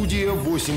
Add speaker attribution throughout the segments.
Speaker 1: Студия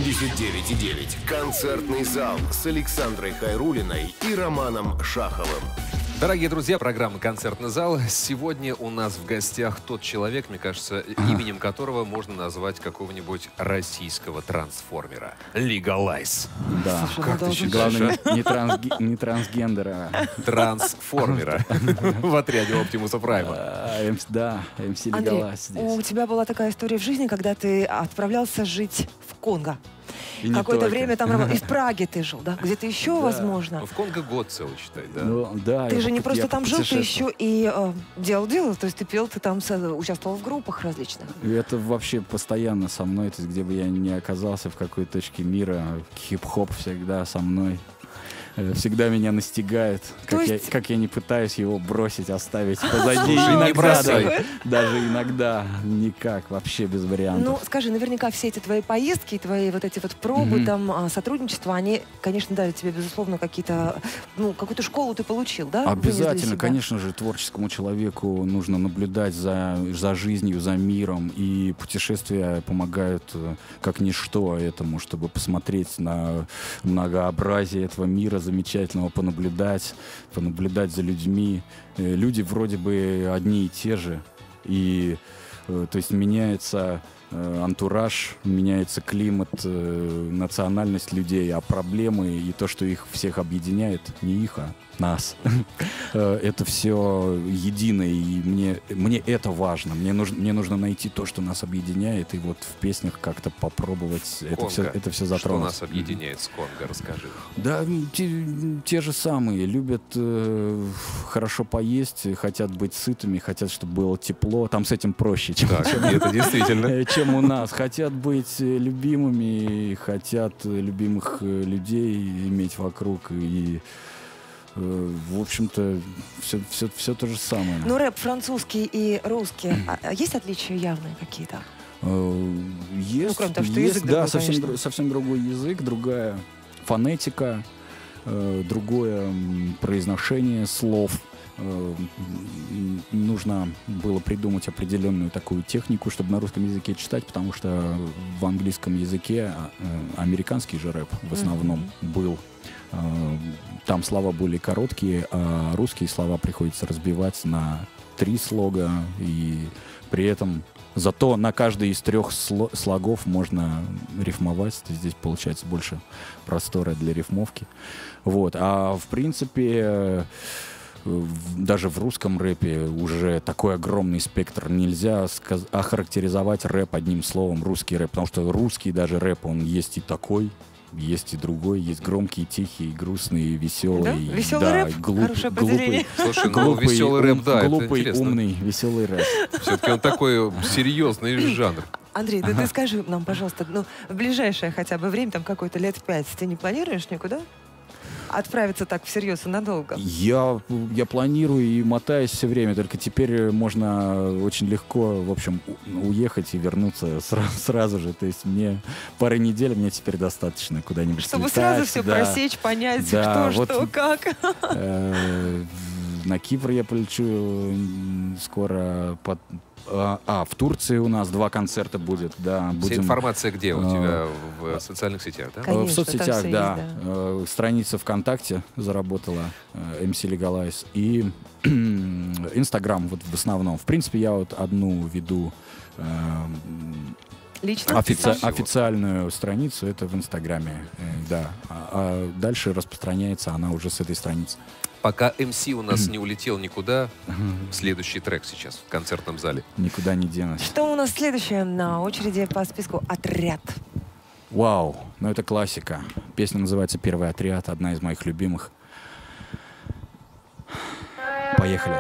Speaker 1: 89,9. Концертный зал с Александрой Хайруллиной и Романом Шаховым.
Speaker 2: Дорогие друзья, программа «Концертный зал». Сегодня у нас в гостях тот человек, мне кажется, именем которого можно назвать какого-нибудь российского трансформера. Legalize.
Speaker 3: Да.
Speaker 2: Как ты считаешь?
Speaker 3: Главное, не трансгендера, а
Speaker 2: Трансформера в отряде Оптимуса Прайма.
Speaker 3: Да, МС
Speaker 4: Андрей,
Speaker 3: Legalise
Speaker 4: у
Speaker 3: здесь.
Speaker 4: тебя была такая история в жизни, когда ты отправлялся жить в Конго.
Speaker 3: И не
Speaker 4: Какое-то
Speaker 3: только.
Speaker 4: время там работал. И в Праге ты жил, да? Где-то еще, возможно.
Speaker 2: Ну, в Конго год целый, считай, да?
Speaker 3: Ну, да,
Speaker 4: Ты
Speaker 3: я
Speaker 4: же не просто
Speaker 3: я
Speaker 4: там жил, ты
Speaker 3: попутешествовал.
Speaker 4: еще и делал. То есть ты пел, ты там участвовал в группах различных.
Speaker 3: И это вообще постоянно со мной, то есть где бы я ни оказался, в какой точке мира, хип-хоп всегда со мной. Всегда меня настигает, как я не пытаюсь его бросить, оставить позади.
Speaker 2: Слушай, не
Speaker 3: Иногда
Speaker 2: бросай.
Speaker 3: даже иногда никак, вообще без вариантов.
Speaker 4: Ну, скажи, наверняка все эти твои поездки, твои вот эти вот пробы, там, сотрудничества, они, конечно, дали тебе, безусловно, какие-то, ну, какую-то школу ты получил, да? Вынес для
Speaker 3: Обязательно,
Speaker 4: себя?
Speaker 3: конечно же, творческому человеку нужно наблюдать за жизнью, за миром, и путешествия помогают как ничто этому, чтобы посмотреть на многообразие этого мира замечательного, понаблюдать за людьми. Люди вроде бы одни и те же, и то есть меняется антураж, меняется климат, национальность людей, а проблемы и то, что их всех объединяет, не их, а нас. Это все едино, и мне это важно. Мне нужно найти то, что нас объединяет, и вот в песнях как-то попробовать это все затронуть.
Speaker 2: Что нас объединяет с Конго, расскажи.
Speaker 3: Да, те же самые. Любят хорошо поесть, хотят быть сытыми, хотят, чтобы было тепло. Там с этим проще, чем
Speaker 2: Это действительно.
Speaker 3: чем у нас. Хотят быть любимыми, хотят любимых людей иметь вокруг. И, в общем-то, все то же самое.
Speaker 4: Ну, рэп французский и русский, есть отличия явные какие-то?
Speaker 3: Есть,
Speaker 4: кроме того, что
Speaker 3: есть,
Speaker 4: язык
Speaker 3: да,
Speaker 4: другой, конечно.
Speaker 3: совсем другой язык, другая фонетика, другое произношение слов. Нужно было придумать определенную такую технику, чтобы на русском языке читать, потому что в английском языке американский же рэп в основном был. Там слова были короткие, а русские слова приходится разбивать на 3 слога, и при этом зато на каждый из 3 слогов можно рифмовать. Здесь получается больше простора для рифмовки. Вот. А в принципе, даже в русском рэпе уже такой огромный спектр. Нельзя охарактеризовать рэп одним словом, русский рэп, потому что русский даже рэп, он есть и такой, есть и другой, есть громкий, тихий, грустный, веселый.
Speaker 4: Да? Веселый рэп? Хорошее определение.
Speaker 2: Слушай, ну веселый рэп, да, это
Speaker 3: глупый,
Speaker 2: интересно.
Speaker 3: умный, веселый рэп.
Speaker 2: Все-таки он такой серьезный жанр.
Speaker 4: Андрей, ты скажи нам, пожалуйста, ну, в ближайшее хотя бы время, там какое-то лет 5, ты не планируешь никуда отправиться так всерьез и надолго?
Speaker 3: Я планирую и мотаюсь все время, только теперь можно очень легко, в общем, уехать и вернуться сразу же. То есть мне пары недель мне теперь достаточно куда-нибудь
Speaker 4: Чтобы
Speaker 3: слетать,
Speaker 4: сразу все
Speaker 3: да.
Speaker 4: просечь, понять,
Speaker 3: Да,
Speaker 4: что,
Speaker 3: вот,
Speaker 4: что, как.
Speaker 3: На Кипр я полечу скоро. В Турции у нас 2 концерта будет. Да,
Speaker 2: Вся информация где у тебя? В социальных сетях, да?
Speaker 4: Конечно,
Speaker 3: в соцсетях,
Speaker 4: там
Speaker 3: да.
Speaker 4: всё есть,
Speaker 3: Страница ВКонтакте заработала, MC Legalise. И Инстаграм вот в основном. В принципе, я вот одну веду
Speaker 4: Лично?
Speaker 3: официальную страницу, это в Инстаграме. Да. А дальше распространяется она уже с этой страницы.
Speaker 2: Пока МС у нас не улетел никуда, следующий трек сейчас в концертном зале.
Speaker 3: Никуда не денусь.
Speaker 4: Что у нас следующее на очереди по списку? «Отряд».
Speaker 3: Вау, ну это классика. Песня называется «Первый отряд», одна из моих любимых. Поехали.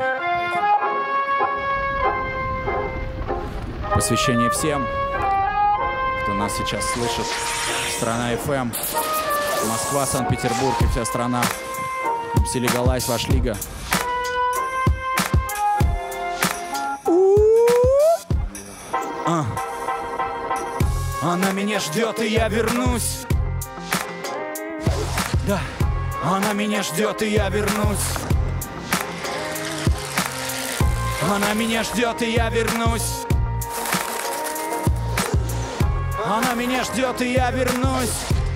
Speaker 3: Посвящение всем, кто нас сейчас слышит. Страна FM, Москва, Санкт-Петербург и вся страна. MC Legalise, ваш лига. Она меня ждет, и я вернусь. Да, она меня ждет, и я вернусь. Она меня ждет, и я вернусь.
Speaker 5: Она меня ждет, и я вернусь.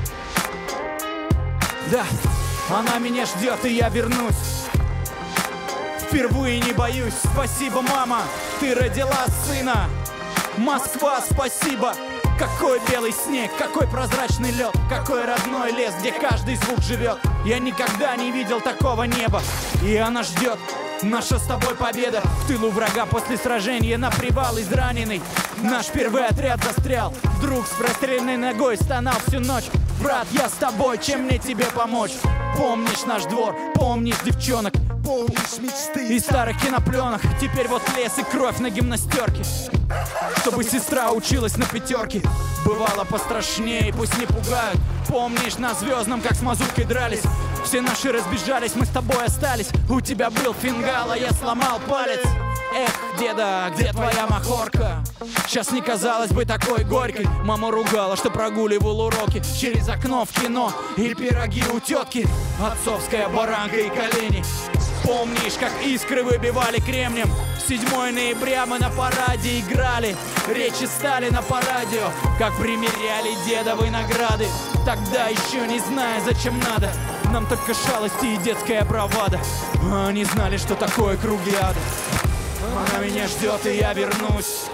Speaker 5: Да, она меня ждет, и я вернусь. Впервые не боюсь. Спасибо, мама, ты родила сына. Москва, спасибо. Какой белый снег, какой прозрачный лед, какой родной лес, где каждый звук живет. Я никогда не видел такого неба, и она ждет. Наша с тобой победа. В тылу врага после сражения на привал израненный. Наш первый отряд застрял. Друг с простреленной ногой стонал всю ночь. Брат, я с тобой, чем мне тебе помочь? Помнишь наш двор, помнишь девчонок, помнишь мечты и старых кинопленок. Теперь вот лес и кровь на гимнастерке, чтобы сестра училась на пятерке. Бывало пострашнее, пусть не пугают. Помнишь на Звездном, как с мазуркой дрались? Все наши разбежались, мы с тобой остались. У тебя был фингал, а я сломал палец. Эх, деда, где твоя махорка? Сейчас не казалось бы такой горькой. Мама ругала, что прогуливал уроки через окно в кино и пироги у тетки. Отцовская баранка и колени. Помнишь, как искры выбивали кремнем? 7 ноября мы на параде играли. Речи Сталина по радио, как примеряли дедовы награды. Тогда еще не зная, зачем надо, нам только шалости и детская бравада. А они знали, что такое круги ада. Она меня ждет, и я вернусь.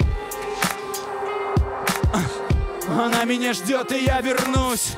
Speaker 5: Она меня ждет, и я вернусь.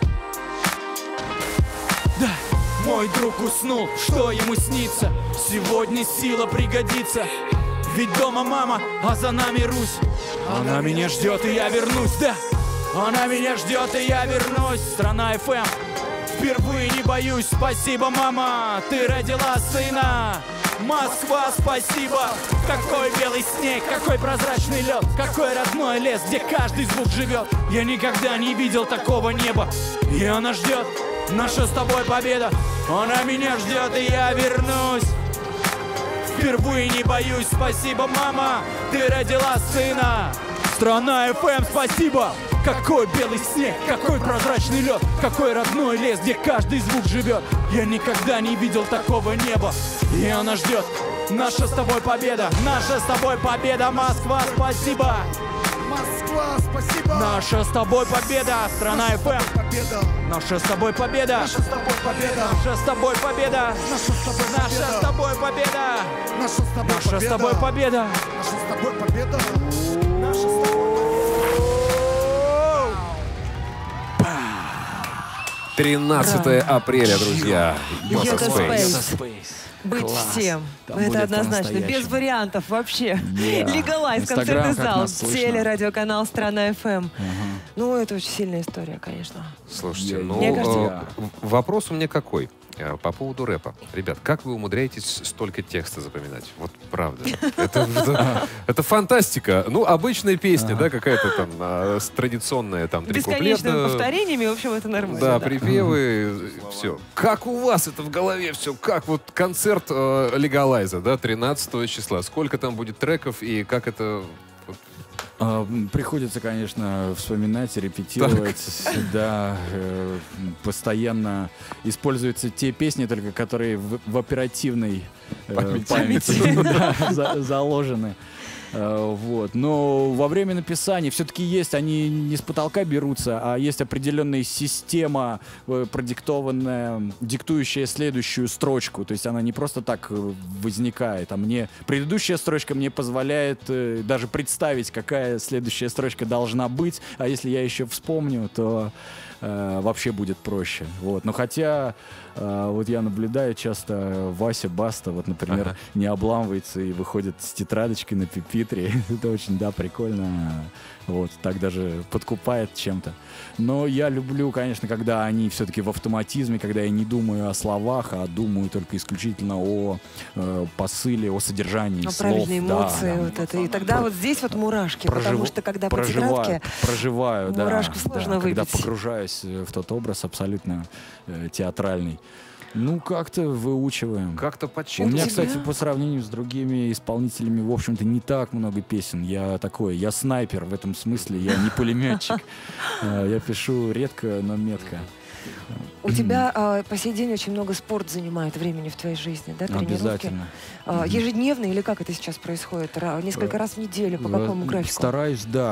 Speaker 5: Да, мой друг уснул, что ему снится? Сегодня сила пригодится. Ведь дома мама, а за нами Русь. Она меня ждет, и я вернусь, да. Она меня ждет, и я вернусь. Страна FM. Впервые не боюсь. Спасибо, мама, ты родила сына. Москва, спасибо. Какой белый снег, какой прозрачный лед, какой родной лес, где каждый звук живет. Я никогда не видел такого неба, и она ждет. Наша с тобой победа. Она меня ждет, и я вернусь. Впервые не боюсь. Спасибо, мама, ты родила сына. Страна FM, спасибо. Какой белый снег, какой прозрачный лед, какой родной лес, где каждый звук живет. Я никогда не видел такого неба, и она ждет. Наша с тобой победа, наша с тобой победа. Москва, спасибо.
Speaker 6: Москва, спасибо.
Speaker 5: Наша с тобой победа. Страна FM. Наша с тобой победа.
Speaker 6: Наша с тобой победа.
Speaker 5: Наша с тобой победа.
Speaker 6: Наша с тобой победа.
Speaker 5: Наша с тобой победа.
Speaker 6: Наша с тобой победа.
Speaker 5: Наша с тобой победа. Наша с тобой.
Speaker 2: 13 апреля, друзья.
Speaker 4: Йога
Speaker 2: Space.
Speaker 4: Space. Быть
Speaker 3: Класс.
Speaker 4: всем.
Speaker 3: Там
Speaker 4: Это
Speaker 3: будет
Speaker 4: однозначно. Без
Speaker 3: по-настоящему.
Speaker 4: вариантов вообще.
Speaker 3: Да.
Speaker 4: Легалайз,
Speaker 3: Инстаграм,
Speaker 4: концертный
Speaker 3: как
Speaker 4: зал,
Speaker 3: нас слышно.
Speaker 4: телерадиоканал «Страна FM». Ну, это очень сильная история, конечно.
Speaker 2: Слушайте,
Speaker 3: Я-
Speaker 2: ну,
Speaker 4: Мне кажется,
Speaker 2: вопрос у меня какой? По поводу рэпа. Ребят, как вы умудряетесь столько текста запоминать? Вот правда. Это фантастика. Ну, обычная песня, да, какая-то там традиционная, там, три
Speaker 4: Бесконечными
Speaker 2: куплета.
Speaker 4: повторениями, в общем, это нормально.
Speaker 2: Да, припевы, все. Как у вас это в голове все? Как вот концерт Легалайза, да, 13 числа? Сколько там будет треков и как это...
Speaker 3: Приходится, конечно, вспоминать, репетировать. Да, постоянно используются те песни, только которые в оперативной памяти да, заложены. Вот. Но во время написания все-таки есть, они не с потолка берутся, а есть определенная система, продиктованная, диктующая следующую строчку. То есть она не просто так возникает, а мне предыдущая строчка мне позволяет даже представить, какая следующая строчка должна быть. А если я еще вспомню, то вообще будет проще. Вот. Но хотя вот я наблюдаю часто Вася Баста, вот, например, не обламывается и выходит с тетрадочкой на пюпитре. Это очень, да, прикольно. Вот, так даже подкупает чем-то. Но я люблю, конечно, когда они все-таки в автоматизме, когда я не думаю о словах, а думаю только исключительно о посыле, о содержании слов.
Speaker 4: Правильные эмоции,
Speaker 3: Да, да.
Speaker 4: вот это. И тогда вот здесь вот мурашки, потому что когда по тетрадке
Speaker 3: проживаю, да,
Speaker 4: мурашку сложно
Speaker 3: когда
Speaker 4: выбить.
Speaker 3: погружаюсь в тот образ абсолютно театральный. Ну, как-то выучиваем.
Speaker 2: Как-то
Speaker 3: У
Speaker 2: подсчитывать.
Speaker 3: меня, кстати, по сравнению с другими исполнителями, в общем-то, не так много песен. Я снайпер в этом смысле, я не пулеметчик. Я пишу редко, но метко.
Speaker 4: У тебя по сей день очень много спорт занимает времени в твоей жизни, да, тренировки?
Speaker 3: Обязательно.
Speaker 4: Ежедневно или как это сейчас происходит? Несколько раз в неделю, по какому графику?
Speaker 3: Стараюсь, да.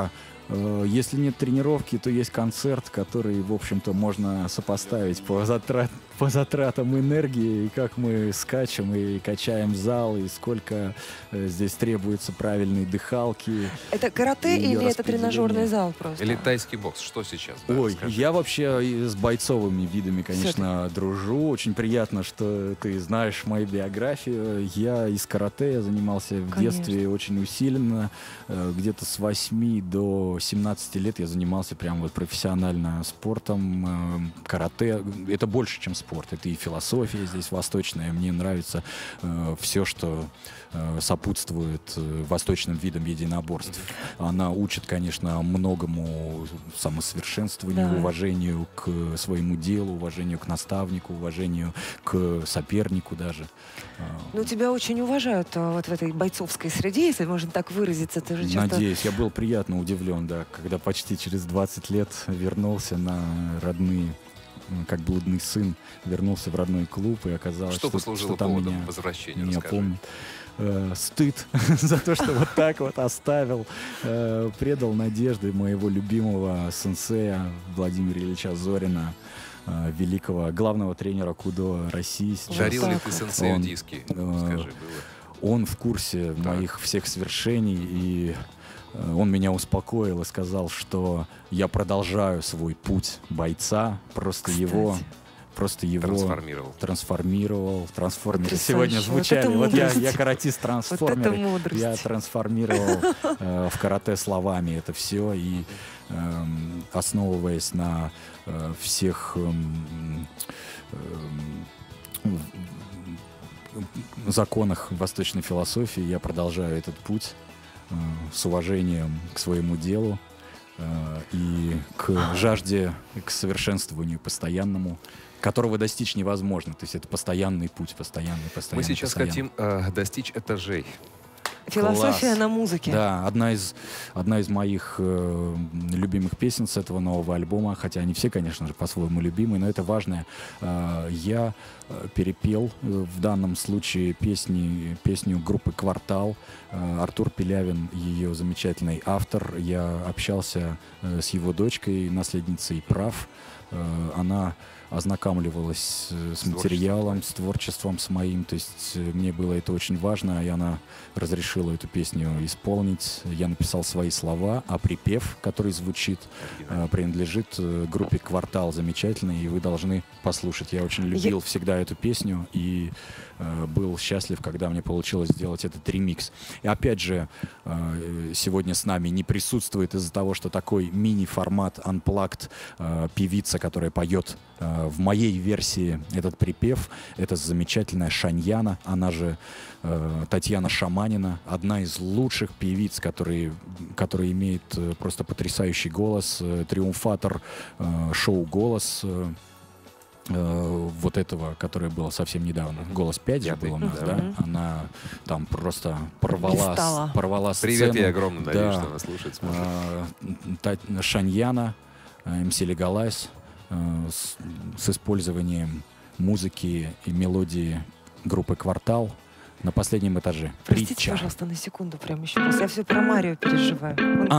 Speaker 3: Если нет тренировки, то есть концерт, который, в общем-то, можно сопоставить по затратам энергии, и как мы скачем и качаем зал, и сколько здесь требуется правильной дыхалки.
Speaker 4: Это карате
Speaker 3: Её
Speaker 4: или это
Speaker 3: распределение.
Speaker 4: тренажерный зал просто?
Speaker 2: Или тайский бокс? Что сейчас? Да,
Speaker 3: Ой,
Speaker 2: расскажи.
Speaker 3: я вообще и с бойцовыми видами, конечно, дружу. Очень приятно, что ты знаешь мою биографию. Я из карате, я занимался в детстве очень усиленно. Где-то с 8 до 17 лет я занимался прям вот профессионально спортом. Карате — это больше, чем спорт. Это и философия здесь восточная. Мне нравится все, что сопутствует восточным видам единоборств. Она учит, конечно, многому самосовершенствованию,
Speaker 4: Да.
Speaker 3: уважению к своему делу, уважению к наставнику, уважению к сопернику даже.
Speaker 4: Ну, тебя очень уважают вот в этой бойцовской среде, если можно так выразиться. Ты же часто...
Speaker 3: Надеюсь, я был приятно удивлен, да, когда почти через 20 лет вернулся на родные, как блудный сын, вернулся в родной клуб, и оказалось,
Speaker 2: Что послужило
Speaker 3: что там
Speaker 2: поводом
Speaker 3: меня
Speaker 2: возвращения?
Speaker 3: не
Speaker 2: Расскажи.
Speaker 3: помнят. Стыд за то, что вот так вот оставил, предал надежды моего любимого сенсея Владимира Ильича Зорина, великого главного тренера кудо России сейчас.
Speaker 2: Дарил ли
Speaker 4: так
Speaker 2: ты
Speaker 4: вот.
Speaker 2: сенсею
Speaker 3: Он,
Speaker 2: диски? Скажи, было.
Speaker 3: Он в курсе моих всех свершений, и он меня успокоил и сказал, что я продолжаю свой путь бойца, просто его трансформировал. Трансформеры
Speaker 4: Потрясающе.
Speaker 3: сегодня
Speaker 4: Вот
Speaker 3: звучали.
Speaker 4: это
Speaker 3: Вот
Speaker 4: мудрость.
Speaker 3: я каратист-трансформер.
Speaker 4: Вот это мудрость.
Speaker 3: Я трансформировал в карате словами это все. И основываясь на всех законах восточной философии, я продолжаю этот путь с уважением к своему делу и к жажде, к совершенствованию постоянному, которого достичь невозможно. То есть это постоянный путь, постоянный.
Speaker 2: Мы сейчас
Speaker 3: постоянный.
Speaker 2: хотим достичь этажей.
Speaker 4: Философия
Speaker 3: Класс.
Speaker 4: на музыке.
Speaker 3: Да, одна из моих любимых песен с этого нового альбома, хотя они все, конечно же, по-своему любимые, но это важное. Я перепел в данном случае песню группы «Квартал». Артур Пилявин, ее замечательный автор. Я общался с его дочкой, наследницей прав. Она ознакомливалась с материалом, с творчеством с моим, то есть мне было это очень важно, и она разрешила эту песню исполнить. Я написал свои слова, а припев, который звучит, принадлежит группе «Квартал», замечательной, и вы должны послушать. Я очень любил всегда эту песню и был счастлив, когда мне получилось сделать этот ремикс. И опять же, сегодня с нами не присутствует из-за того, что такой мини-формат Unplugged, певица, которая поет в моей версии этот припев. Это замечательная Шаньяна, она же Татьяна Шаманина, одна из лучших певиц, которая имеет просто потрясающий голос, триумфатор шоу «Голос», вот этого, которое было совсем недавно. «Голос 5» же был у нас, да? Она там просто порвала сцену.
Speaker 2: Привет, я огромно надеюсь,
Speaker 3: Да.
Speaker 2: что она слушает, сможет.
Speaker 3: Шаньяна, МС Легалайз с использованием музыки и мелодии группы «Квартал» на последнем этаже.
Speaker 4: Простите,
Speaker 3: Притча.
Speaker 4: пожалуйста, на секунду прямо еще раз. Я все про Марио переживаю.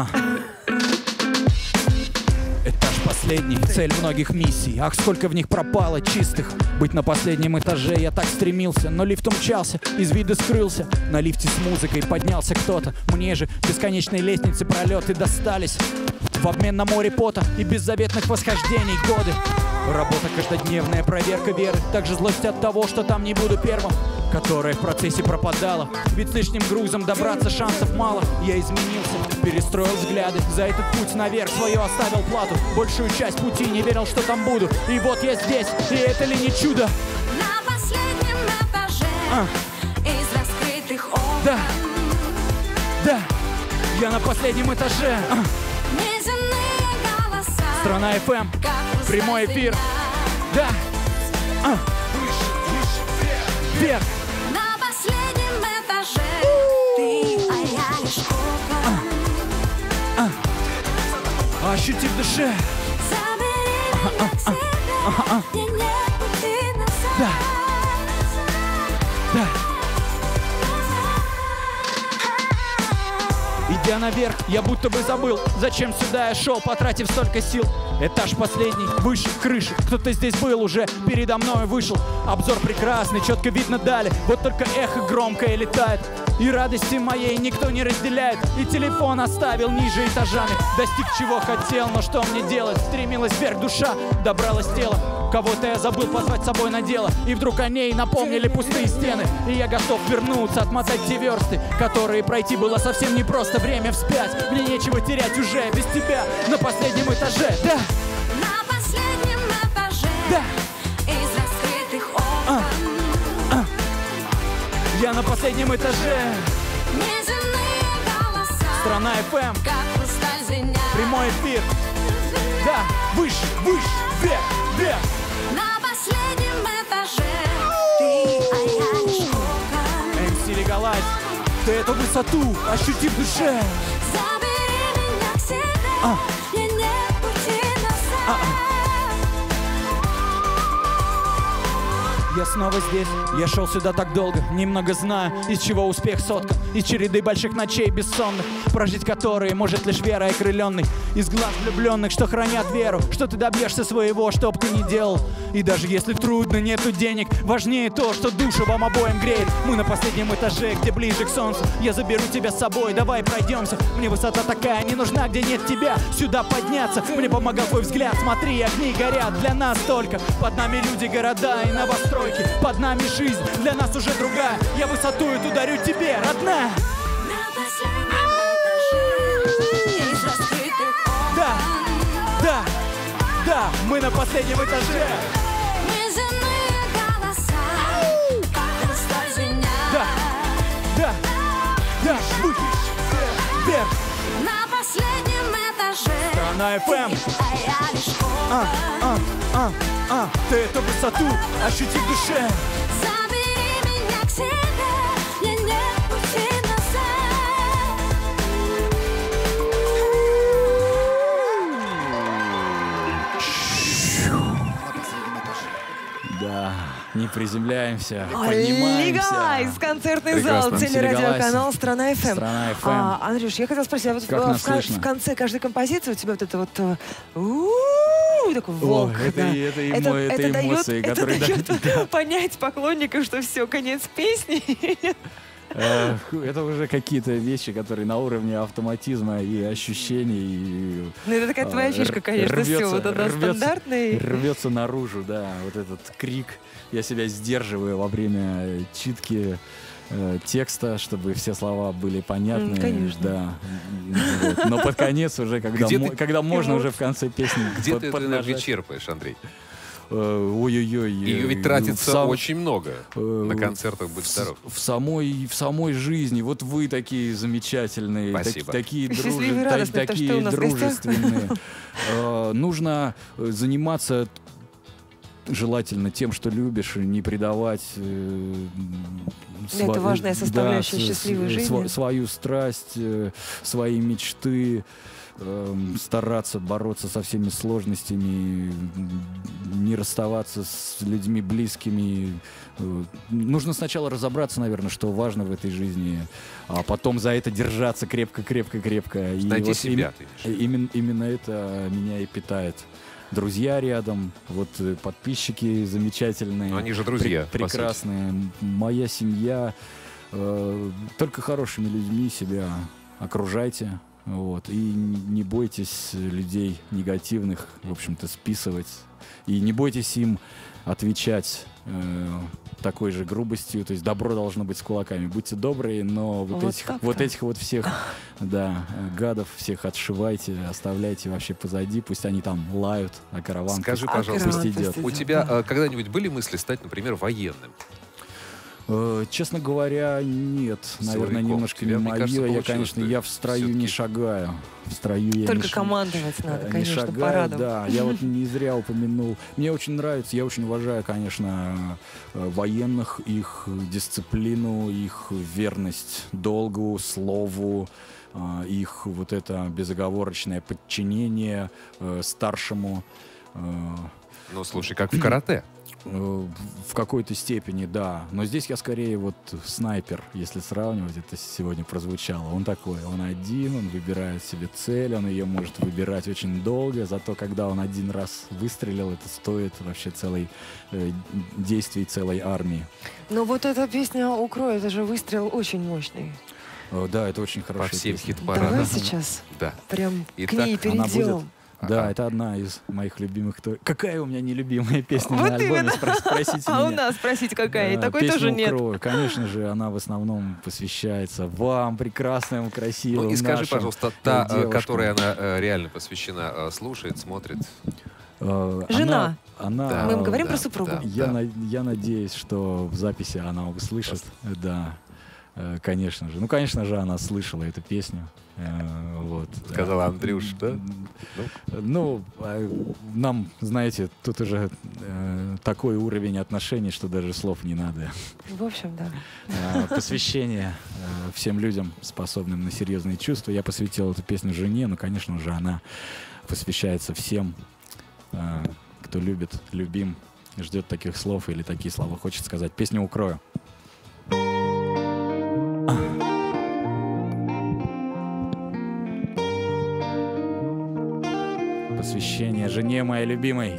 Speaker 5: Этаж последний, цель многих миссий. Ах, сколько в них пропало чистых. Быть на последнем этаже я так стремился, но лифт умчался, из вида скрылся. На лифте с музыкой поднялся кто-то. Мне же бесконечные лестницы пролеты достались. В обмен на море пота и беззаветных восхождений годы. Работа каждодневная, проверка веры. Также злость от того, что там не буду первым, которая в процессе пропадала. Ведь с лишним грузом добраться шансов мало. Я изменился, перестроил взгляды. За этот путь наверх свою оставил плату. Большую часть пути не верил, что там буду. И вот я здесь, и это ли не чудо?
Speaker 7: На последнем этаже из раскрытых окон.
Speaker 5: Да, я на последнем этаже.
Speaker 7: Неземные голоса.
Speaker 5: Страна FM,
Speaker 7: Как
Speaker 5: прямой эфир. Да. Вверх.
Speaker 7: на последнем этаже ты, а я лишь окон.
Speaker 5: Ощути в душе.
Speaker 7: Забери меня к себе, мне нет пути назад.
Speaker 5: Да. Идя наверх, я будто бы забыл, зачем сюда я шел, потратив столько сил. Этаж последний, выше крыши, кто-то здесь был уже, передо мной вышел. Обзор прекрасный, четко видно дали, вот только эхо громкое летает. И радости моей никто не разделяет, и телефон оставил ниже этажами. Достиг чего хотел, но что мне делать? Стремилась вверх душа, добралась тело. Кого-то я забыл позвать с собой на дело, и вдруг о ней напомнили пустые стены. И я готов вернуться, отмотать те версты, которые пройти было совсем непросто. Время вспять, мне нечего терять уже без тебя на последнем этаже. Да,
Speaker 7: На последнем этаже
Speaker 5: да,
Speaker 7: из раскрытых окон
Speaker 5: я на последнем этаже.
Speaker 7: неземные голоса,
Speaker 5: Страна FM,
Speaker 7: как хрусталь звенят.
Speaker 5: прямой эфир. Да, выше, выше, вверх, вверх.
Speaker 7: На последнем этаже ты, а я лишь окон.
Speaker 5: MC Легалайз, ты эту высоту ощути в душе.
Speaker 7: Забери меня к себе, мне нет пути назад.
Speaker 5: Я снова здесь, я шел сюда так долго, немного знаю, из чего успех соткан. Из череды больших ночей бессонных, прожить которые может лишь вера окрыленный. Из глаз влюбленных, что хранят веру, что ты добьешься своего, что б ты ни делал. И даже если трудно, нету денег, важнее то, что душу вам обоим греет. Мы на последнем этаже, где ближе к солнцу. Я заберу тебя с собой, давай пройдемся. Мне высота такая не нужна, где нет тебя. Сюда подняться, мне помогал твой взгляд. Смотри, огни горят, для нас только. Под нами люди, города и новостройки. Под нами жизнь, для нас уже другая. Я высоту эту дарю тебе, родная.
Speaker 7: На последнем этаже из раскрытых окон
Speaker 5: Да, да, да, мы на последнем этаже.
Speaker 7: неземные голоса, как хрусталь звенят.
Speaker 5: Да, да, да, выше, вверх.
Speaker 7: На последнем этаже
Speaker 5: Страна FM,
Speaker 7: а я лишь окон.
Speaker 5: ты эту высоту ощути в душе.
Speaker 7: Забери меня к себе, мне нет пути
Speaker 3: Да, не приземляемся,
Speaker 4: Легалайз,
Speaker 3: поднимаемся.
Speaker 4: концертный
Speaker 2: Прекрасно.
Speaker 4: зал, телерадиоканал «Страна ФМ».
Speaker 3: Страна FM.
Speaker 4: Андрюш, я хотела спросить, а вот
Speaker 3: Как нас слышно?
Speaker 4: в конце каждой композиции у тебя вот это вот такой волк.
Speaker 3: это
Speaker 4: да.
Speaker 3: это эмоции, которые
Speaker 4: дает понять поклонникам, что все, конец песни.
Speaker 3: Это уже какие-то вещи, которые на уровне автоматизма и ощущений.
Speaker 4: Ну, это такая твоя фишка, конечно, все. Вот это стандартный.
Speaker 3: Рвется наружу, да, вот этот крик. Я себя сдерживаю во время читки текста, чтобы все слова были понятны.
Speaker 4: Конечно.
Speaker 3: Да. Вот. Но под конец уже, когда можно уже в конце песни
Speaker 2: Где ты эту энергию
Speaker 3: поднажать.
Speaker 2: черпаешь, Андрей?
Speaker 3: Ой-ой-ой.
Speaker 2: Ее ведь тратится очень много на концертах «Будь здоров».
Speaker 3: В самой жизни. Вот вы такие замечательные,
Speaker 2: Спасибо.
Speaker 3: такие
Speaker 4: Счастливые, радостные, то, что у нас в гостях.
Speaker 3: дружественные. Нужно заниматься желательно тем, что любишь, и не предавать
Speaker 4: Это важная составляющая счастливой жизни.
Speaker 3: свою страсть, свои мечты, стараться бороться со всеми сложностями, не расставаться с людьми близкими. Нужно сначала разобраться, наверное, что важно в этой жизни, а потом за это держаться крепко-крепко-крепко.
Speaker 2: Найти себя, ты имеешь.
Speaker 3: Именно это меня и питает. Друзья рядом, вот подписчики замечательные.
Speaker 2: Но они же друзья, по сути.
Speaker 3: прекрасные. Моя семья. Только хорошими людьми себя окружайте. Вот, и не бойтесь людей негативных, в общем-то, списывать. И не бойтесь им отвечать такой же грубостью. То есть добро должно быть с кулаками. Будьте добрые, но вот этих вот всех, да, гадов всех отшивайте, оставляйте вообще позади. Пусть они там лают, а караван
Speaker 2: Скажи,
Speaker 3: пусть
Speaker 2: пожалуйста,
Speaker 3: идет.
Speaker 2: у тебя когда-нибудь были мысли стать, например, военным?
Speaker 3: Честно говоря, нет. Наверное,
Speaker 2: Силовиком.
Speaker 3: немножко
Speaker 2: Тебя,
Speaker 3: не
Speaker 2: мне кажется,
Speaker 3: мое.
Speaker 2: получилось,
Speaker 3: Я в строю не
Speaker 2: всё-таки.
Speaker 3: шагаю. В строю я
Speaker 4: Только
Speaker 3: не
Speaker 4: командовать надо,
Speaker 3: не
Speaker 4: конечно,
Speaker 3: шагаю,
Speaker 4: парадом.
Speaker 3: да. Я вот не зря упомянул. Мне очень нравится, я очень уважаю, конечно, военных, их дисциплину, их верность долгу, слову, их вот это безоговорочное подчинение старшему.
Speaker 2: Ну, слушай, как в карате.
Speaker 3: В какой-то степени, да. Но здесь я скорее вот снайпер, если сравнивать, это сегодня прозвучало. Он такой, он один, он выбирает себе цель, он ее может выбирать очень долго, зато когда он один раз выстрелил, это стоит вообще действий целой армии.
Speaker 4: Но вот эта песня «Укрой», это же выстрел очень мощный.
Speaker 3: Да, это очень хорошая
Speaker 2: По всем
Speaker 3: песня.
Speaker 2: хит-парадам.
Speaker 4: Давай сейчас
Speaker 2: Да.
Speaker 4: прям
Speaker 2: Итак,
Speaker 4: к ней
Speaker 3: она
Speaker 4: перейдем.
Speaker 3: будет. Да, это одна из моих любимых. Какая у меня нелюбимая песня
Speaker 4: Вот
Speaker 3: на альбоме?
Speaker 4: именно.
Speaker 3: Спросите
Speaker 4: А у
Speaker 3: меня.
Speaker 4: нас спросить какая? И такой
Speaker 3: Песню
Speaker 4: тоже нет.
Speaker 3: «Укрой». Конечно же, она в основном посвящается вам, прекрасным, красивым,
Speaker 2: Ну и скажи,
Speaker 3: нашим,
Speaker 2: пожалуйста, та,
Speaker 3: девушкам.
Speaker 2: которой она реально посвящена, слушает, смотрит.
Speaker 4: Жена.
Speaker 3: Она,
Speaker 4: Мы говорим
Speaker 2: да,
Speaker 4: про супругу.
Speaker 2: да.
Speaker 3: я надеюсь, что в записи она услышит. Да, конечно же. Ну, конечно же, она слышала эту песню. Вот.
Speaker 2: Сказала Андрюш, да?
Speaker 3: Ну, нам, знаете, тут уже такой уровень отношений, что даже слов не надо.
Speaker 4: В общем, да.
Speaker 3: Посвящение всем людям, способным на серьезные чувства. Я посвятил эту песню жене, но, конечно же, она посвящается всем, кто любит, любим, ждет таких слов или такие слова хочет сказать. Песню «Укрою». Посвящение жене моей любимой.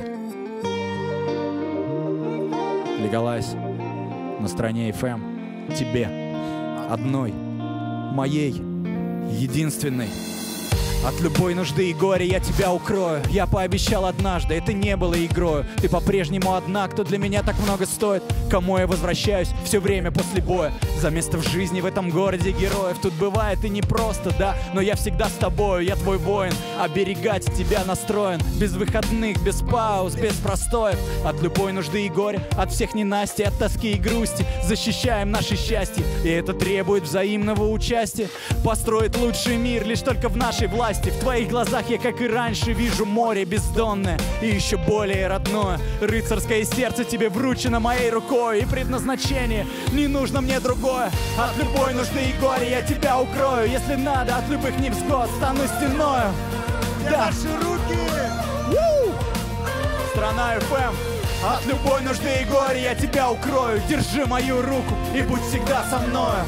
Speaker 3: Легалайз на стране FM. Тебе. Одной. Моей. Единственной. От любой нужды и горя я тебя укрою. Я пообещал однажды, это не было игрою. Ты по-прежнему одна, кто для меня так много стоит. Кому я возвращаюсь все время после боя. За место в жизни в этом городе героев. Тут бывает и непросто, да, но я всегда с тобою. Я твой воин, оберегать тебя настроен. Без выходных, без пауз, без простоев. От любой нужды и горя, от всех ненастий, от тоски и грусти. Защищаем наше счастье, и это требует взаимного участия. Построить лучший мир лишь только в нашей власти. В твоих глазах я, как и раньше, вижу море бездонное и еще более родное. Рыцарское сердце тебе вручено моей рукой, и предназначение не нужно мне другое. От любой нужды и горя я тебя укрою. Если надо, от любых невзгод стану стеною. Да.
Speaker 6: Наши руки!
Speaker 5: Страна FM. От любой нужды и горя я тебя укрою. Держи мою руку и будь всегда со мною.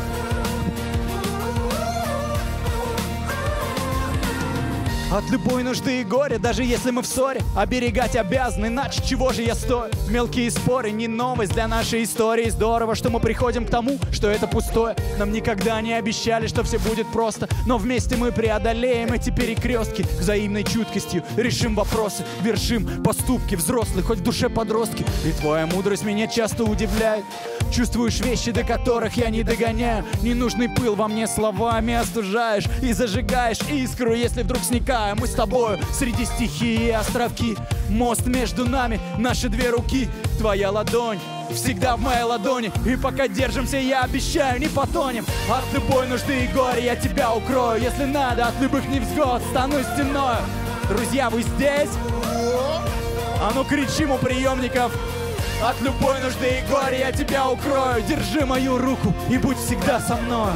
Speaker 5: От любой нужды и горя, даже если мы в ссоре, оберегать обязаны, иначе чего же я стою? Мелкие споры не новость для нашей истории. Здорово, что мы приходим к тому, что это пустое. Нам никогда не обещали, что все будет просто, но вместе мы преодолеем эти перекрестки. Взаимной чуткостью решим вопросы, вершим поступки взрослых, хоть в душе подростки. И твоя мудрость меня часто удивляет. Чувствуешь вещи, до которых я не догоняю. Ненужный пыл во мне словами остужаешь и зажигаешь искру, если вдруг сникаем. Мы с тобою среди стихии и островки. Мост между нами, наши две руки. Твоя ладонь всегда в моей ладони. И пока держимся, я обещаю, не потонем. От любой нужды и горя я тебя укрою. Если надо, от любых невзгод стану стеною. Друзья, вы здесь? А ну кричим у приемников. От любой нужды и горя я тебя укрою. Держи мою руку и будь всегда со мной.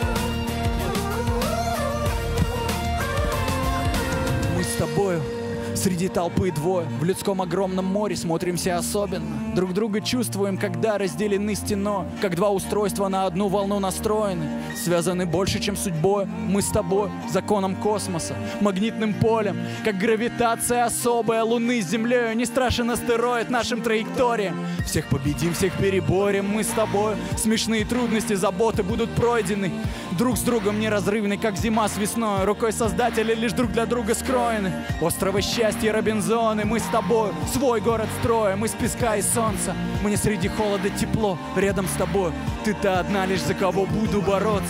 Speaker 5: Мы с тобою среди толпы двое. В людском огромном море смотримся особенно. Друг друга чувствуем, когда разделены стеной. Как два устройства на одну волну настроены. Связаны больше, чем судьбой. Мы с тобой законом космоса, магнитным полем. Как гравитация особая Луны с Землей. Не страшен астероид нашим траекториям. Всех победим, всех переборем. Мы с тобой. Смешные трудности, заботы будут пройдены. Друг с другом неразрывны, как зима с весной. Рукой Создателя лишь друг для друга скроены. Острова счастья, Робинзоны. Мы с тобой свой город строим. Из песка и солнца. Мне среди холода тепло. Рядом с тобой. Ты-то одна лишь, за кого буду бороться.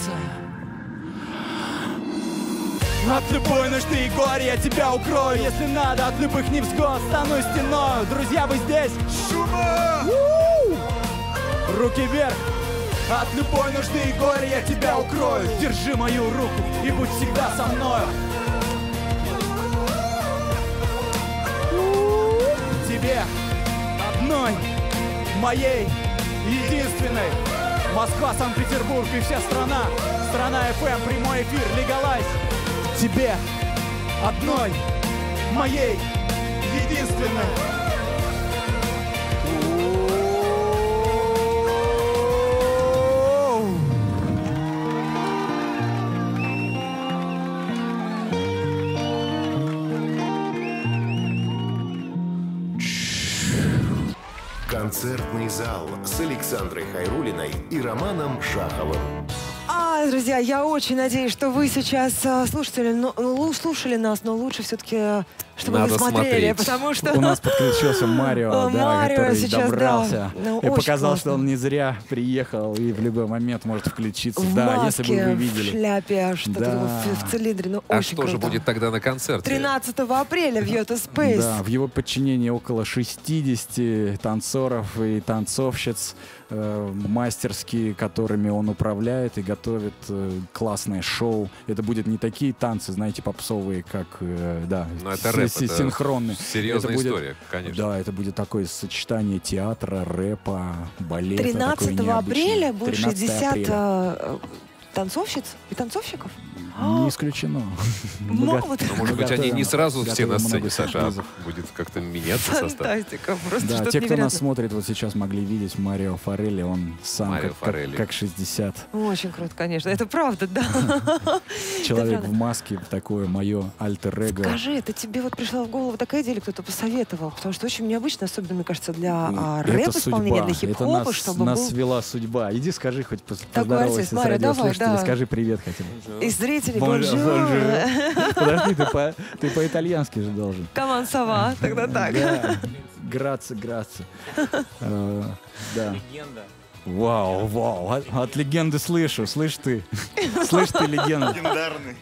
Speaker 5: От любой нужды и горя я тебя укрою. Если надо, от любых невзгод стану стеною. Друзья, вы здесь?
Speaker 6: Шума!
Speaker 5: Руки вверх! От любой нужды и горя я тебя укрою. Держи мою руку и будь всегда со мною. Тебе одной, моей, единственной. Москва, Санкт-Петербург и вся страна. Страна FM, прямой эфир, Легалайз. Тебе одной, моей, единственной.
Speaker 1: Концертный зал с Александрой Хайруллиной и Романом Шаховым.
Speaker 4: Друзья, я очень надеюсь, что вы сейчас слушали нас, но лучше все-таки, чтобы
Speaker 2: Надо
Speaker 4: вы смотрели,
Speaker 2: смотреть.
Speaker 4: потому что...
Speaker 3: У нас подключился Марио, да,
Speaker 4: Марио
Speaker 3: который
Speaker 4: сейчас,
Speaker 3: добрался
Speaker 4: да. Ну,
Speaker 3: и
Speaker 4: очень
Speaker 3: показал,
Speaker 4: классно.
Speaker 3: что он не зря приехал и в любой момент может включиться.
Speaker 4: В
Speaker 3: Да,
Speaker 4: маске,
Speaker 3: если бы вы
Speaker 4: в
Speaker 3: видели.
Speaker 4: шляпе, что-то
Speaker 3: Да.
Speaker 4: в цилиндре. Ну,
Speaker 2: А
Speaker 4: очень
Speaker 2: что же
Speaker 4: круто.
Speaker 2: будет тогда на концерте?
Speaker 4: 13 апреля в Йота Спейс.
Speaker 3: Да, в его подчинении около 60 танцоров и танцовщиц, мастерские, которыми он управляет и готовит классное шоу. Это будет не такие танцы, знаете, попсовые, как да,
Speaker 2: Но это рэп, это
Speaker 3: синхронные.
Speaker 2: серьезная
Speaker 3: Это будет-
Speaker 2: история, конечно.
Speaker 3: Да, это будет такое сочетание театра, рэпа, балета.
Speaker 4: 13
Speaker 3: такое необычное.
Speaker 4: апреля будет
Speaker 3: 13
Speaker 4: 60
Speaker 3: апреля.
Speaker 4: танцовщиц и танцовщиков.
Speaker 3: Не исключено.
Speaker 4: Вот.
Speaker 2: Но, может быть, они не сразу все на сцене, Саша, а
Speaker 3: сюрпризов.
Speaker 2: будет как-то меняться состав.
Speaker 4: Фантастика, просто
Speaker 3: Да,
Speaker 4: что-то
Speaker 3: те, кто нас
Speaker 4: невероятное.
Speaker 3: смотрит, вот сейчас могли видеть Марио Форелли, он сам
Speaker 2: Марио
Speaker 3: как
Speaker 2: Форелли.
Speaker 3: 60.
Speaker 4: Очень круто, конечно. Это правда, да.
Speaker 3: Человек
Speaker 4: правда.
Speaker 3: в маске, такое мое альтер-эго.
Speaker 4: Скажи, это тебе вот пришла в голову такая идея, или кто-то посоветовал? Потому что очень необычно, особенно, мне кажется, для
Speaker 3: Это
Speaker 4: рэп-исполнения,
Speaker 3: судьба.
Speaker 4: для
Speaker 3: Это
Speaker 4: хип-хопа, чтобы
Speaker 3: нас
Speaker 4: был
Speaker 3: свела судьба. Иди скажи хоть
Speaker 4: Такой
Speaker 3: поздоровайся
Speaker 4: артист.
Speaker 3: с
Speaker 4: Марио, давай,
Speaker 3: радиослушателями,
Speaker 4: да.
Speaker 3: скажи привет хотя бы.
Speaker 4: и зрители
Speaker 3: Бонжур.
Speaker 4: бонжур.
Speaker 3: Подожди, ты по-итальянски же должен.
Speaker 4: Команд Сова, тогда так.
Speaker 3: Да. Грация. Да. Вау, вау, от легенды слышу, слышь ты легенда.
Speaker 6: Легендарный.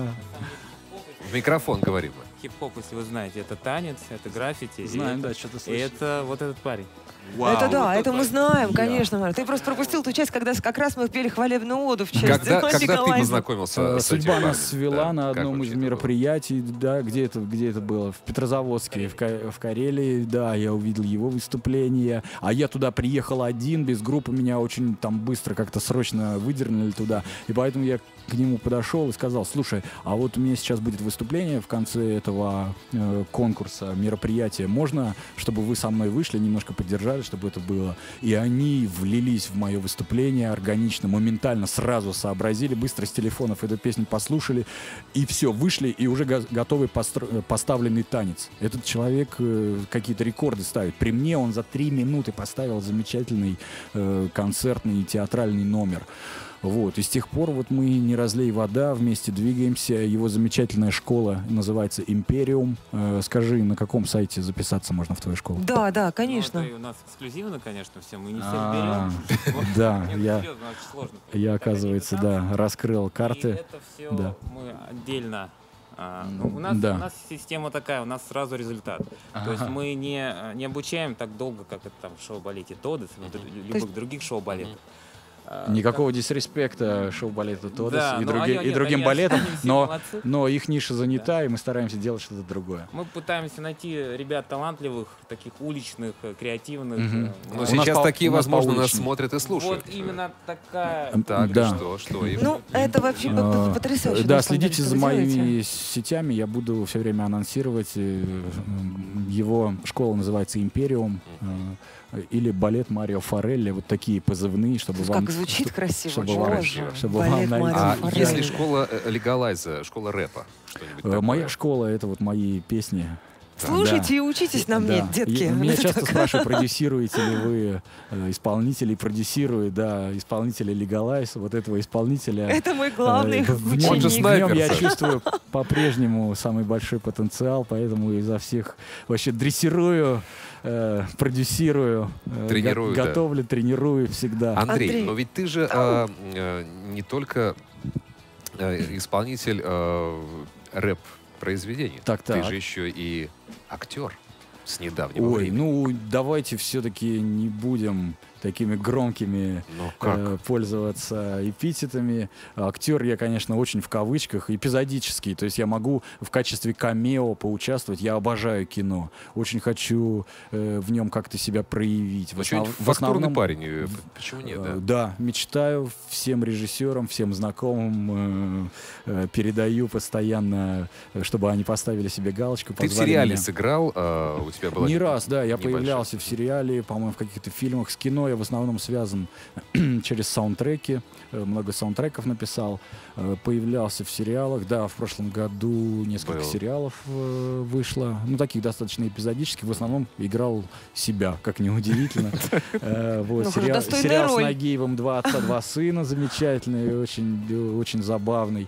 Speaker 2: В микрофон говорим.
Speaker 5: Хип-хоп, если вы знаете, это танец, это граффити. и
Speaker 3: Знаем,
Speaker 5: это-
Speaker 3: да, что-то
Speaker 5: И
Speaker 3: слышим.
Speaker 5: это вот этот парень.
Speaker 4: Это да, это мы знаем,
Speaker 3: Я.
Speaker 4: конечно, Мария. Ты просто пропустил ту часть, когда как раз мы пели хвалебную оду в честь
Speaker 2: Когда ты
Speaker 4: Николая.
Speaker 2: познакомился с этим
Speaker 3: Судьба
Speaker 2: парнем?
Speaker 3: нас свела
Speaker 2: Да,
Speaker 3: на
Speaker 2: как
Speaker 3: одном
Speaker 2: вообще
Speaker 3: из
Speaker 2: это было?
Speaker 3: мероприятий, да, где это было? В Петрозаводске, в Карелии, да, я увидел его выступление, а я туда приехал один, без группы, меня очень там быстро как-то срочно выдернули туда, и поэтому я к нему подошел и сказал: слушай, а вот у меня сейчас будет выступление в конце этого конкурса, мероприятия, можно, чтобы вы со мной вышли, немножко поддержали, чтобы это было? И они влились в мое выступление органично, моментально, сразу сообразили, быстро с телефонов эту песню послушали, и все, вышли, и уже готовый поставленный танец. Этот человек какие-то рекорды ставит. При мне он за 3 минуты поставил замечательный концертный театральный номер. Вот. И с тех пор вот мы не разлей вода, вместе двигаемся. Его замечательная школа называется «Империум». Скажи, на каком сайте записаться можно в твою школу?
Speaker 4: Да, конечно.
Speaker 5: Ну, это у нас эксклюзивно, конечно, все. Мы не всех
Speaker 3: А,
Speaker 5: берем.
Speaker 3: да,
Speaker 5: Нет,
Speaker 3: я-
Speaker 5: серьезно, очень сложно.
Speaker 3: Я, оказывается, да, раскрыл
Speaker 5: И
Speaker 3: карты.
Speaker 5: это все
Speaker 3: Да.
Speaker 5: мы отдельно. У
Speaker 3: Да.
Speaker 5: нас система такая, у нас сразу результат. То есть мы не обучаем так долго, как это там в шоу-балете Тодес, любых других шоу-балетов.
Speaker 3: Никакого дисреспекта шоу-балета Тодес
Speaker 5: Да,
Speaker 3: и
Speaker 5: ну,
Speaker 3: другим
Speaker 5: они
Speaker 3: балетам,
Speaker 5: все
Speaker 3: но,
Speaker 5: молодцы.
Speaker 3: но их ниша занята, и мы стараемся делать что-то другое.
Speaker 5: Мы пытаемся найти ребят талантливых, таких уличных, креативных.
Speaker 3: Мгм.
Speaker 2: Но
Speaker 3: У нас
Speaker 2: сейчас такие,
Speaker 3: у нас
Speaker 2: возможно, нас
Speaker 3: по-уличному.
Speaker 2: смотрят и слушают.
Speaker 5: Вот именно такая.
Speaker 2: Так,
Speaker 3: Да.
Speaker 2: что? И
Speaker 4: Ну, это вообще потрясающе.
Speaker 3: Да,
Speaker 4: на самом деле,
Speaker 3: следите
Speaker 4: что
Speaker 3: за
Speaker 4: вы делаете.
Speaker 3: моими сетями, я буду все время анонсировать. Его школа называется «Империум», или балет Марио Форелли, вот такие позывные, чтобы вам...
Speaker 4: Как звучит красиво,
Speaker 3: чтобы
Speaker 4: Боже.
Speaker 3: вам-
Speaker 2: красиво.
Speaker 3: чтобы
Speaker 4: Балет
Speaker 3: вам
Speaker 4: Марио
Speaker 2: А
Speaker 4: Форелли.
Speaker 2: если школа легалайза, школа рэпа, что-нибудь такое?
Speaker 3: Моя школа — это вот мои песни.
Speaker 4: Слушайте
Speaker 3: Да.
Speaker 4: и учитесь нам,
Speaker 3: Да.
Speaker 4: нет, детки.
Speaker 3: И меня
Speaker 4: Это
Speaker 3: часто
Speaker 4: так.
Speaker 3: спрашивают, продюсируете ли вы исполнителей, продюсирует, да, исполнителя Легалайз, вот этого исполнителя.
Speaker 4: Это мой главный
Speaker 3: В нем-
Speaker 2: Он же
Speaker 4: ученик.
Speaker 3: в нем
Speaker 2: снайпер,
Speaker 3: я
Speaker 2: Саша.
Speaker 3: чувствую по-прежнему самый большой потенциал, поэтому изо всех вообще дрессирую, продюсирую,
Speaker 2: Тренирую, да.
Speaker 3: готовлю, тренирую всегда.
Speaker 2: Андрей,
Speaker 4: Андрей.
Speaker 2: но ведь ты же не только исполнитель рэп-произведений.
Speaker 3: Так.
Speaker 2: Ты же еще и актер. с недавнего
Speaker 3: Ой,
Speaker 2: времени?
Speaker 3: ну давайте все-таки не будем такими громкими
Speaker 2: Ну как?
Speaker 3: пользоваться эпитетами. Актер я, конечно, очень в кавычках, эпизодический. То есть я могу в качестве камео поучаствовать. Я обожаю кино. Очень хочу в нем как-то себя проявить.
Speaker 2: Ну, что-нибудь фактурный парень, почему нет, да?
Speaker 3: Да, мечтаю, всем режиссерам, всем знакомым передаю постоянно, чтобы они поставили себе галочку.
Speaker 2: Ты в
Speaker 3: позвали
Speaker 2: сериале
Speaker 3: меня.
Speaker 2: сыграл, у тебя была...
Speaker 3: Не раз, да, я
Speaker 2: небольшая.
Speaker 3: появлялся в сериале, по-моему, в каких-то фильмах. С кино я в основном связан через саундтреки, много саундтреков написал, появлялся в сериалах. Да, в прошлом году несколько
Speaker 2: Был.
Speaker 3: сериалов вышло, ну, таких достаточно эпизодических. В основном играл себя, как неудивительно. Вот,
Speaker 4: Ну, хорошо, достойная
Speaker 3: сериал с
Speaker 4: роль.
Speaker 3: Нагиевым «Два отца, два сына» замечательный, очень забавный.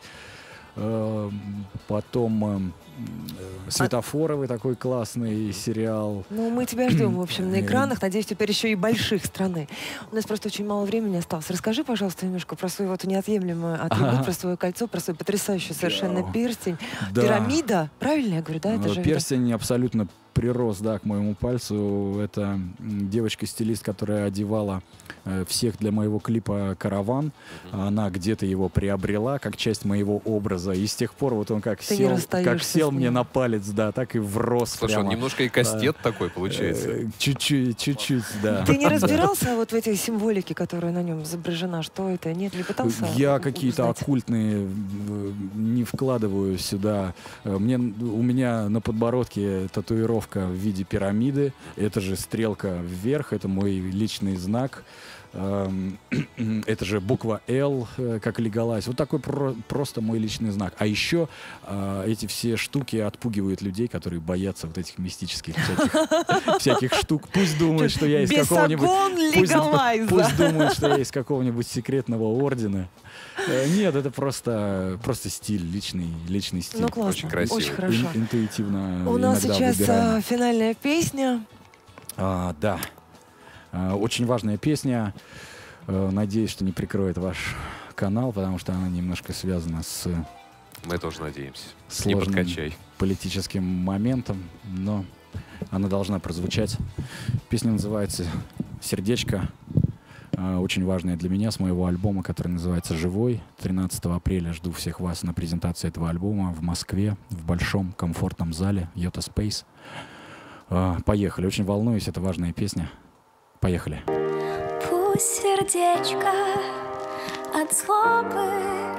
Speaker 3: Потом «Светофоровый» такой классный сериал.
Speaker 4: Ну, мы тебя ждем, в общем, на экранах. Надеюсь, теперь еще и больших страны. У нас просто очень мало времени осталось. Расскажи, пожалуйста, немножко про свой вот неотъемлемый атрибут, про свое кольцо, про свой потрясающий совершенно перстень.
Speaker 3: Да.
Speaker 4: Пирамида, правильно я говорю, да? Это же
Speaker 3: Перстень абсолютно прирос, да, к моему пальцу. Это девочка-стилист, которая одевала всех для моего клипа «Караван». Она где-то его приобрела как часть моего образа. И с тех пор вот он как
Speaker 4: Ты не расстаешься
Speaker 3: сел
Speaker 4: с
Speaker 3: мне
Speaker 4: ним.
Speaker 3: на палец, да, так и врос.
Speaker 2: Слушай, он
Speaker 3: прямо.
Speaker 2: немножко и кастет такой получается.
Speaker 3: Чуть-чуть, да.
Speaker 4: Ты не разбирался вот в этой символике, которая на нем изображена? Что это? Нет, не пытался
Speaker 3: Я какие-то
Speaker 4: узнать?
Speaker 3: оккультные не вкладываю сюда. У меня на подбородке татуировка в виде пирамиды. Это же стрелка вверх, это мой личный знак. Это же буква «Л», как Леголайз. Вот такой просто мой личный знак. А еще эти все штуки отпугивают людей, которые боятся вот этих мистических всяких штук. Пусть думают, что я из какого-нибудь...
Speaker 4: Бесогон Леголайза.
Speaker 3: Пусть думают, что я из какого-нибудь секретного ордена. Нет, это просто стиль, личный стиль.
Speaker 4: Ну, классно.
Speaker 2: Очень красиво.
Speaker 4: Очень хорошо.
Speaker 3: Интуитивно
Speaker 4: У нас
Speaker 3: иногда
Speaker 4: сейчас
Speaker 3: выбираем.
Speaker 4: финальная песня.
Speaker 3: Да. Очень важная песня. Надеюсь, что не прикроет ваш канал, потому что она немножко связана с
Speaker 2: Мы тоже надеемся. Не
Speaker 3: сложным
Speaker 2: подкачай.
Speaker 3: политическим моментом, но она должна прозвучать. Песня называется «Сердечко». Очень важная для меня, с моего альбома, который называется «Живой». 13 апреля жду всех вас на презентации этого альбома в Москве, в большом комфортном зале Йота Space. Поехали. Очень волнуюсь, это важная песня. Поехали.
Speaker 7: Пусть сердечко от злобы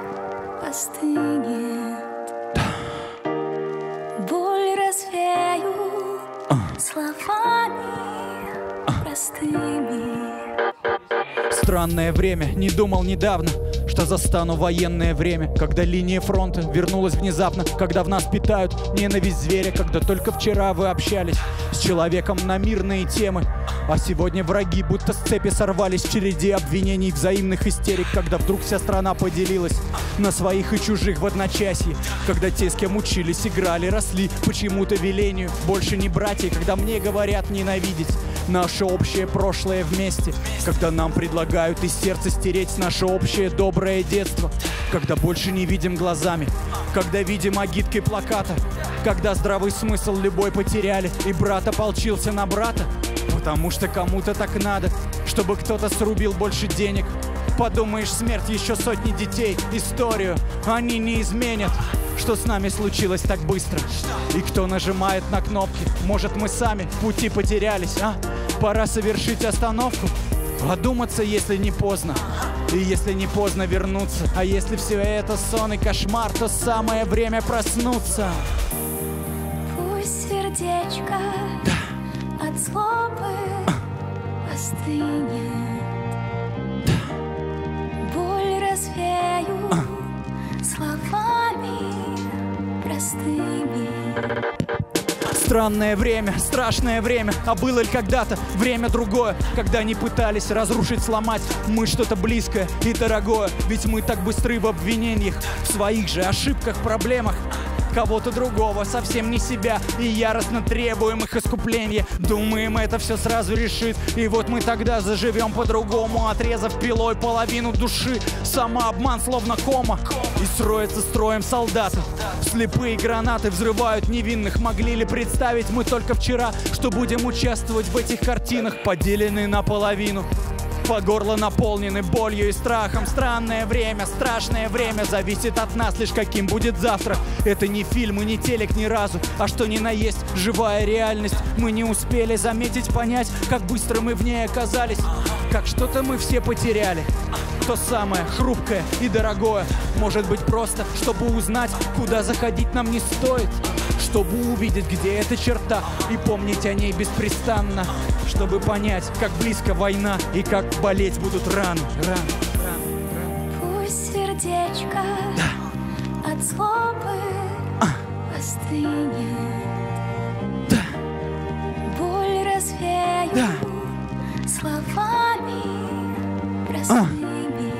Speaker 7: остынет, боль развею словами простыми.
Speaker 5: Странное время, не думал недавно, что застану военное время, когда линия фронта вернулась внезапно, когда в нас питают ненависть зверя, когда только вчера вы общались с человеком на мирные темы, а сегодня враги будто с цепи сорвались в череде обвинений, взаимных истерик, когда вдруг вся страна поделилась на своих и чужих в одночасье, когда те, с кем учились, играли, росли почему-то велению, больше не братья, когда мне говорят ненавидеть наше общее прошлое вместе, когда нам предлагают из сердца стереть наше общее доброе детство, когда больше не видим глазами, когда видим агиткой плаката, когда здравый смысл любой потеряли и брат ополчился на брата, потому что кому-то так надо, чтобы кто-то срубил больше денег. Подумаешь, смерть еще сотни детей, историю они не изменят. Что с нами случилось так быстро? И кто нажимает на кнопки? Может, мы сами в пути потерялись, а? Пора совершить остановку, одуматься, если не поздно. И если не поздно вернуться, а если все это сон и кошмар, то самое время проснуться.
Speaker 7: Пусть сердечко от злобы остынет, боль развею словами простыми.
Speaker 5: Странное время, страшное время, а было ли когда-то время другое, когда они пытались разрушить, сломать мы что-то близкое и дорогое, ведь мы так быстры в обвинениях, в своих же ошибках, проблемах. кого-то другого, совсем не себя, и яростно требуем их искупления. Думаем, это все сразу решит, и вот мы тогда заживем по-другому, отрезав пилой половину души. Самообман словно кома, и строится строем солдаты. Слепые гранаты взрывают невинных. Могли ли представить мы только вчера, что будем участвовать в этих картинах, поделены наполовину? По горло наполнены болью и страхом. Странное время, страшное время, зависит от нас лишь каким будет завтра. Это не фильм и не телек ни разу, а что ни на есть живая реальность. Мы не успели заметить, понять, как быстро мы в ней оказались, как что-то мы все потеряли. То самое хрупкое и дорогое. Может быть просто, чтобы узнать, куда заходить нам не стоит, чтобы увидеть, где эта черта, и помнить о ней беспрестанно, чтобы понять, как близко война и как болеть будут раны.
Speaker 7: Пусть сердечко от злобы остынет, боль развею словами простыми.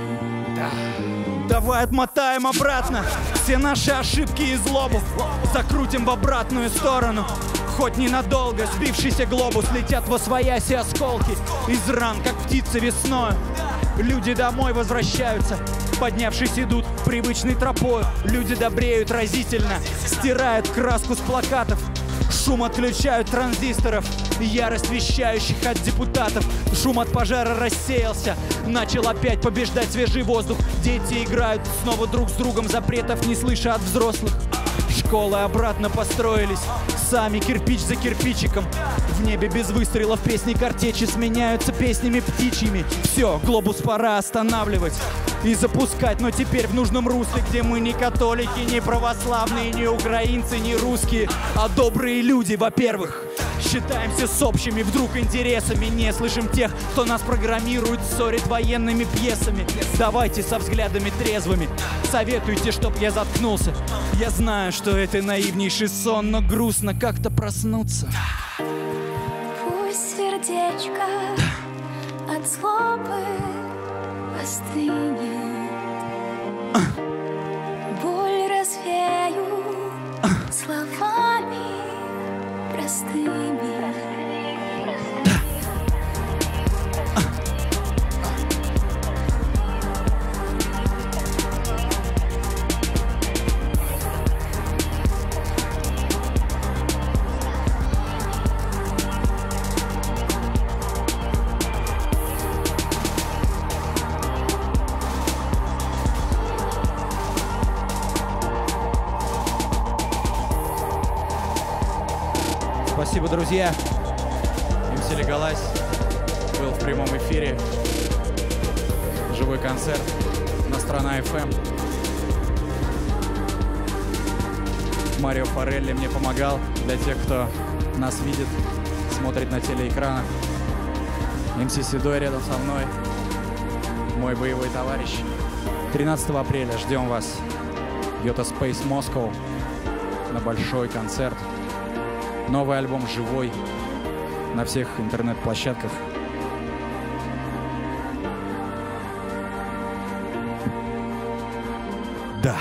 Speaker 5: Давай отмотаем обратно все наши ошибки и злобу, закрутим в обратную сторону. Хоть ненадолго сбившийся глобус, летят восвояси осколки из ран, как птицы весною. Люди домой возвращаются, поднявшись идут привычной тропой. Люди добреют разительно, стирают краску с плакатов. Шум отключают транзисторов, ярость вещающих от депутатов. Шум от пожара рассеялся, начал опять побеждать свежий воздух. Дети играют снова друг с другом, запретов не слыша от взрослых. Школы обратно построились, сами кирпич за кирпичиком. В небе без выстрелов песни картечи сменяются песнями птичьими. Все, глобус пора останавливать и запускать, но теперь в нужном русле, где мы не католики, не православные, не украинцы, не русские, а добрые люди, во-первых. Считаемся с общими вдруг интересами, не слышим тех, кто нас программирует, ссорит военными пьесами. Давайте со взглядами трезвыми, советуйте, чтоб я заткнулся. Я знаю, что это наивнейший сон, но грустно как-то проснуться.
Speaker 7: Пусть сердечко от злобы остынет, боль развею словами простыми.
Speaker 5: Спасибо, друзья. МС Легалайз был в прямом эфире. Живой концерт на Страна FM. Марио Форелли мне помогал. Для тех, кто нас видит, смотрит на телеэкранах. МС Седой рядом со мной. Мой боевой товарищ. 13 апреля ждем вас. Йота Space Moscow на большой концерт. Новый альбом «Живой» на всех интернет-площадках. Да.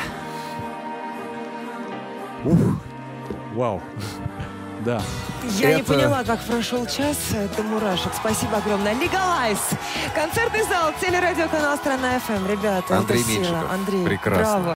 Speaker 5: Вау. Да.
Speaker 4: Я не поняла, как прошел час до мурашек. Спасибо огромное. Легалайз. Концертный зал, телерадиоканал «Страна FM». Ребята,
Speaker 2: Андрей
Speaker 4: это сила.
Speaker 2: Меньшиков.
Speaker 4: Андрей,
Speaker 2: Прекрасно.
Speaker 4: браво.